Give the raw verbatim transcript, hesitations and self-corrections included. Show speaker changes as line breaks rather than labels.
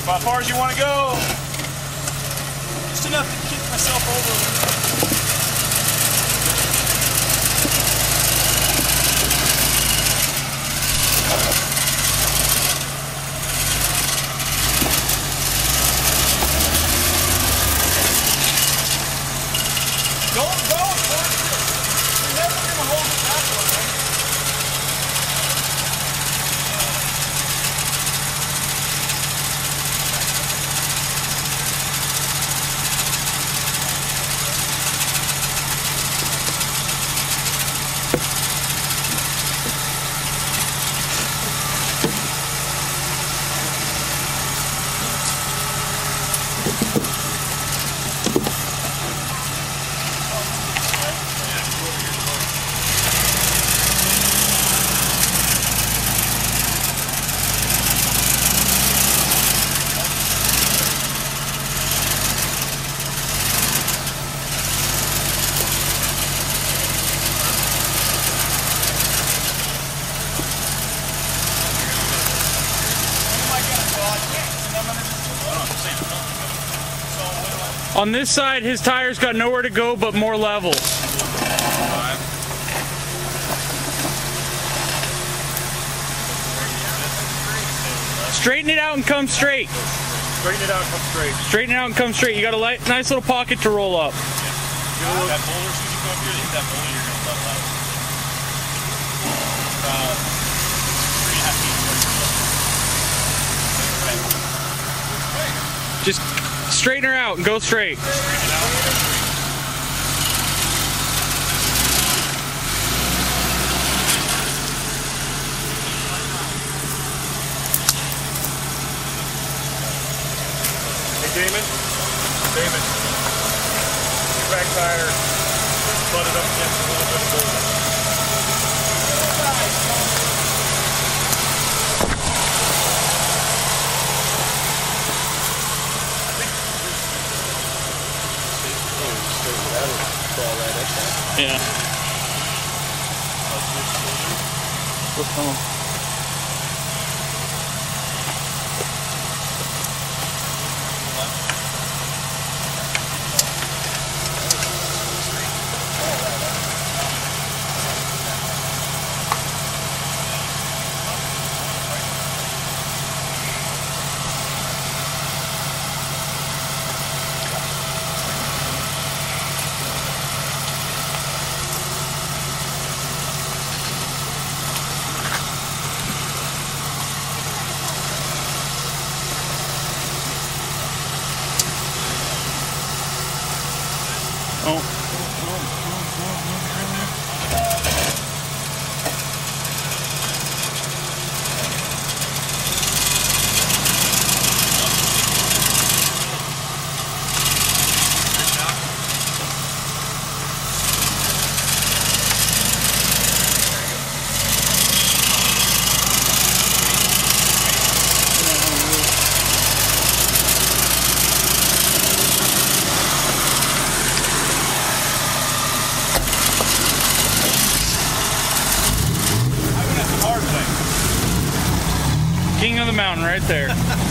About as far as you want to go. Just enough to kick myself over. Don't go towards it. You're never going to hold it back one way.
On this side, his tires got nowhere to go but more level. Straighten it out and come straight.
Straighten it out and come straight.
Straighten it out and come straight. You got a light, nice little pocket to roll up.
Yeah. That boulder, as soon as you go up here, hit that boulder, you're going to level out. About three and a half feet.
Just straighten her out and go straight.
Straighten it out and go straight. Hey Damon, Damon, your back tire butted up against a little bit of boulder.
Yeah. What's going on? Oh. King of the mountain right there.